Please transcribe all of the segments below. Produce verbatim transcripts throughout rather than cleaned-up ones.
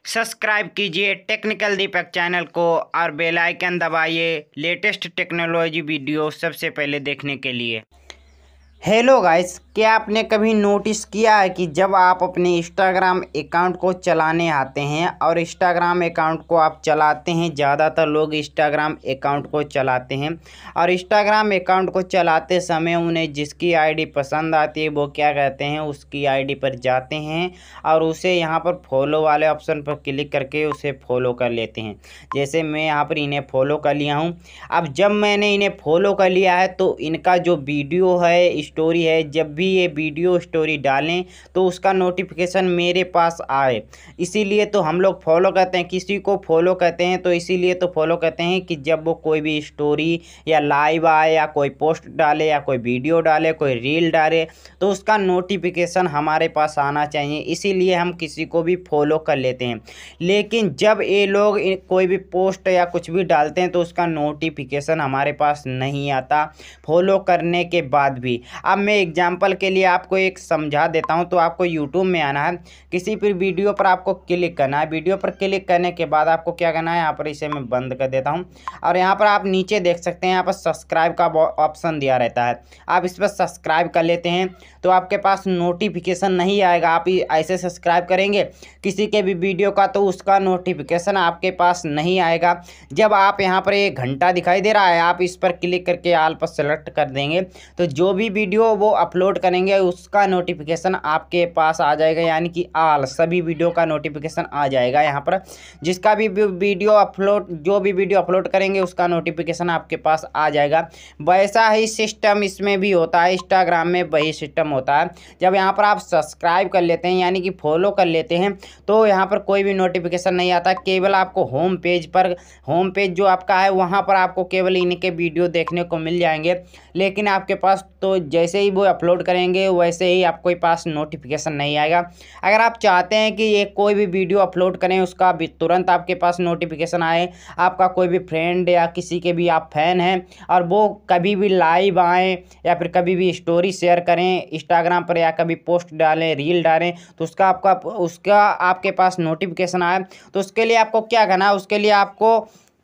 Subscribe कीजिए technical दीपक channel को और बेल आइकन दबाइए लेटेस्ट टेक्नोलॉजी वीडियो सबसे पहले देखने के लिए। हेलो गाइस, क्या आपने कभी नोटिस किया है कि जब आप अपने इंस्टाग्राम अकाउंट को चलाने आते हैं और इंस्टाग्राम अकाउंट को आप चलाते हैं, ज़्यादातर लोग इंस्टाग्राम अकाउंट को चलाते हैं और इंस्टाग्राम अकाउंट को चलाते समय उन्हें जिसकी आईडी पसंद आती है वो क्या कहते हैं, उसकी आईडी पर जाते हैं और उसे यहाँ पर फॉलो वाले ऑप्शन पर क्लिक करके उसे फॉलो कर लेते हैं। जैसे मैं यहाँ पर इन्हें फॉलो कर लिया हूँ। अब जब मैंने इन्हें फॉलो कर लिया है तो इनका जो वीडियो है, स्टोरी है, जब भी ये वीडियो स्टोरी डालें तो उसका नोटिफिकेशन मेरे पास आए। इसीलिए तो हम लोग फॉलो करते हैं, किसी को फॉलो करते हैं तो इसीलिए तो फॉलो करते हैं कि जब वो कोई भी स्टोरी या लाइव आए या कोई पोस्ट डाले या कोई वीडियो डाले, कोई रील डाले तो उसका नोटिफिकेशन हमारे पास आना चाहिए। इसीलिए हम किसी को भी फॉलो कर लेते हैं। लेकिन जब ये लोग कोई भी पोस्ट या कुछ भी डालते हैं तो उसका नोटिफिकेशन हमारे पास नहीं आता फॉलो करने के बाद भी। अब मैं एग्जांपल के लिए आपको एक समझा देता हूं। तो आपको यूट्यूब में आना है, किसी भी वीडियो पर आपको क्लिक करना है। वीडियो पर क्लिक करने के बाद आपको क्या करना है, यहाँ पर इसे मैं बंद कर देता हूं और यहाँ पर आप नीचे देख सकते हैं, यहाँ पर सब्सक्राइब का ऑप्शन दिया रहता है। आप इस पर सब्सक्राइब कर लेते हैं तो आपके पास नोटिफिकेशन नहीं आएगा। आप ऐसे सब्सक्राइब करेंगे किसी के भी वीडियो का तो उसका नोटिफिकेशन आपके पास नहीं आएगा। जब आप यहाँ पर एक घंटा दिखाई दे रहा है, आप इस पर क्लिक करके आल पर सेलेक्ट कर देंगे तो जो भी वीडियो वो अपलोड करेंगे उसका नोटिफिकेशन आपके पास आ जाएगा, यानी कि आल सभी वीडियो का नोटिफिकेशन आ जाएगा। यहाँ पर जिसका भी वीडियो अपलोड जो भी वीडियो अपलोड करेंगे उसका नोटिफिकेशन आपके पास आ जाएगा। वैसा ही सिस्टम इसमें भी होता है, इंस्टाग्राम में वही सिस्टम होता है। जब यहाँ पर आप सब्सक्राइब कर लेते हैं यानी कि फॉलो कर लेते हैं तो यहाँ पर कोई भी नोटिफिकेशन नहीं आता। केवल आपको होम पेज पर होम पेज जो आपका है वहाँ पर आपको केवल इनके वीडियो देखने को मिल जाएंगे। लेकिन आपके पास तो जैसे ही वो अपलोड करेंगे वैसे ही आपके पास नोटिफिकेशन नहीं आएगा। अगर आप चाहते हैं कि ये कोई भी वीडियो अपलोड करें उसका भी तुरंत आपके पास नोटिफिकेशन आए, आपका कोई भी फ्रेंड या किसी के भी आप फैन हैं और वो कभी भी लाइव आएँ या फिर कभी भी स्टोरी शेयर करें इंस्टाग्राम पर या कभी पोस्ट डालें, रील डालें तो उसका आपका उसका आपके पास नोटिफिकेशन आए, तो उसके लिए आपको क्या करना है, उसके लिए आपको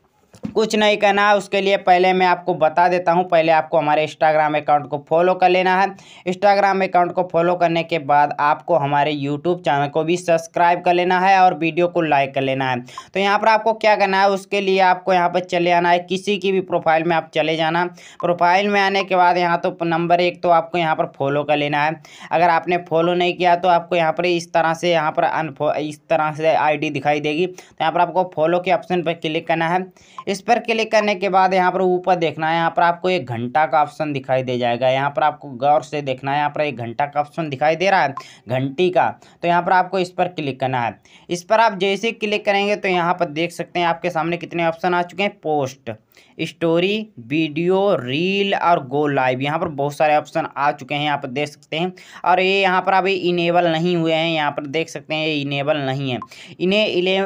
कुछ नहीं करना है। उसके लिए पहले मैं आपको बता देता हूं। पहले आपको हमारे इंस्टाग्राम अकाउंट को फॉलो कर लेना है। इंस्टाग्राम अकाउंट को फॉलो करने के बाद आपको हमारे यूट्यूब चैनल को भी सब्सक्राइब कर लेना है और वीडियो को लाइक कर लेना है। तो यहाँ पर आपको क्या करना है, उसके लिए आपको यहाँ पर चले आना है, किसी की भी प्रोफाइल में आप चले जाना। प्रोफाइल में आने के बाद यहाँ तो नंबर एक तो आपको यहाँ पर फॉलो कर लेना है। अगर आपने फॉलो नहीं किया तो आपको यहाँ पर इस तरह से यहाँ पर अनफॉ इस तरह से आई डी दिखाई देगी। तो यहाँ पर आपको फॉलो के ऑप्शन पर क्लिक करना है। इस पर क्लिक करने के बाद यहाँ पर ऊपर देखना है, यहाँ पर आपको एक घंटा का ऑप्शन दिखाई दे जाएगा। यहाँ पर आपको गौर से देखना है, यहाँ पर एक घंटा का ऑप्शन दिखाई दे रहा है, घंटी का। तो यहाँ पर आपको इस पर क्लिक करना है। इस पर आप जैसे ही क्लिक करेंगे तो यहाँ पर देख सकते हैं आपके सामने कितने ऑप्शन आ चुके हैं, पोस्ट, स्टोरी, वीडियो, रील और गो लाइव। यहाँ पर बहुत सारे ऑप्शन आ चुके हैं, यहाँ पर देख सकते हैं। और ये यहाँ पर अभी इनेबल नहीं हुए हैं, यहाँ पर देख सकते हैं ये इनेबल नहीं है। इन्हें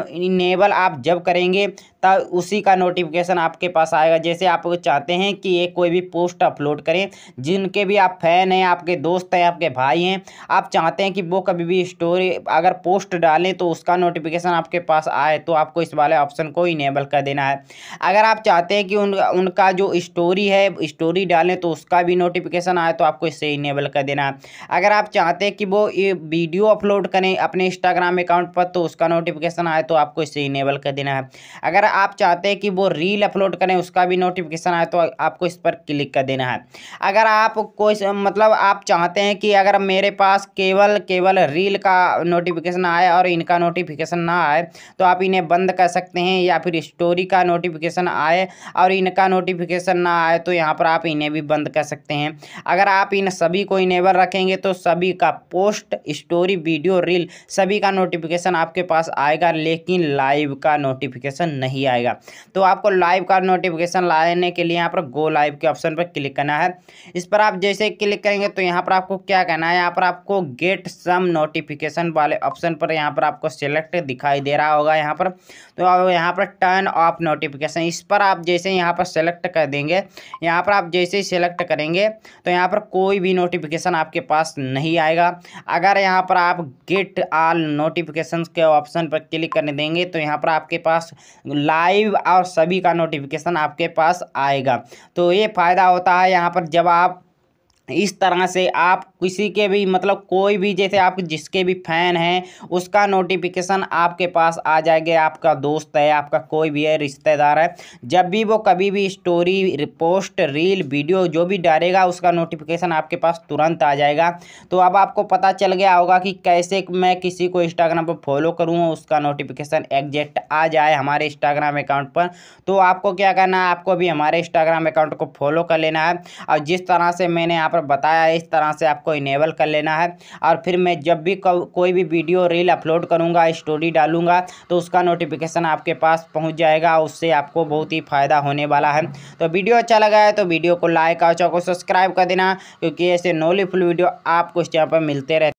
इनेबल आप जब करेंगे तब उसी का नोटिफिकेशन आपके पास आएगा। जैसे आप चाहते हैं कि ये कोई भी पोस्ट अपलोड करें, जिनके भी आप फैन हैं, आपके दोस्त हैं, आपके भाई हैं, आप चाहते हैं कि वो कभी भी स्टोरी अगर पोस्ट डालें तो उसका नोटिफिकेशन आपके पास आए तो आपको इस वाले ऑप्शन को इनेबल कर देना है। अगर आप चाहते हैं कि उन उनका जो स्टोरी है स्टोरी डालें तो उसका भी नोटिफिकेशन आए तो आपको इसे इनेबल कर देना है। अगर आप चाहते हैं कि वो ये वीडियो अपलोड करें अपने इंस्टाग्राम अकाउंट पर तो उसका नोटिफिकेशन आए तो आपको इसे इनेबल कर देना है। अगर आप चाहते हैं कि वो रील अपलोड करें उसका भी नोटिफिकेशन आए तो आपको इस पर क्लिक कर देना है। अगर आप कोई मतलब आप चाहते हैं कि अगर मेरे पास केवल केवल रील का नोटिफिकेशन आए और इनका नोटिफिकेशन ना आए तो आप इन्हें बंद कर सकते हैं, या फिर स्टोरी का नोटिफिकेशन आए और इनका नोटिफिकेशन ना आए तो यहाँ पर आप इन्हें भी बंद कर सकते हैं। अगर आप इन सभी को इनेबल रखेंगे तो सभी का पोस्ट, स्टोरी, वीडियो, रील सभी का नोटिफिकेशन आपके पास आएगा, लेकिन लाइव का नोटिफिकेशन नहीं आएगा। तो आपको लाइव का नोटिफिकेशन लाने के लिए यहाँ पर गो लाइव के ऑप्शन पर क्लिक करना है। इस पर आप जैसे क्लिक करेंगे तो यहाँ पर आपको क्या करना है, यहाँ पर आपको गेट सम नोटिफिकेशन वाले ऑप्शन पर यहाँ पर आपको सिलेक्ट दिखाई दे रहा होगा यहाँ पर। तो यहाँ पर टर्न ऑफ नोटिफिकेशन, इस पर आप जैसे यहाँ पर सेलेक्ट कर देंगे, यहाँ पर आप जैसे ही सेलेक्ट करेंगे तो यहाँ पर कोई भी नोटिफिकेशन आपके पास नहीं आएगा। अगर यहाँ पर आप गेट ऑल नोटिफिकेशंस के ऑप्शन पर क्लिक करने देंगे तो यहाँ पर आपके पास लाइव और सभी का नोटिफिकेशन आपके पास आएगा। तो ये फ़ायदा होता है यहाँ पर जब आप इस तरह से आप किसी के भी मतलब कोई भी जैसे आप जिसके भी फैन हैं उसका नोटिफिकेशन आपके पास आ जाएगा। आपका दोस्त है, आपका कोई भी है, रिश्तेदार है, जब भी वो कभी भी स्टोरी पोस्ट रील वीडियो जो भी डालेगा उसका नोटिफिकेशन आपके पास तुरंत आ जाएगा। तो अब आपको पता चल गया होगा कि कैसे मैं किसी को इंस्टाग्राम पर फॉलो करूँ उसका नोटिफिकेशन एग्जैक्ट आ जाए हमारे इंस्टाग्राम अकाउंट पर। तो आपको क्या करना है, आपको भी हमारे इंस्टाग्राम अकाउंट को फॉलो कर लेना है और जिस तरह से मैंने यहाँ पर बताया इस तरह से आपको इनेबल कर लेना है। और फिर मैं जब भी को, कोई भी वीडियो रील अपलोड करूंगा, स्टोरी डालूंगा तो उसका नोटिफिकेशन आपके पास पहुंच जाएगा। उससे आपको बहुत ही फ़ायदा होने वाला है। तो वीडियो अच्छा लगा है तो वीडियो को लाइक और चैनल को सब्सक्राइब कर देना, क्योंकि ऐसे नॉलेजफुल वीडियो आपको इस चैनल पर मिलते रहते हैं।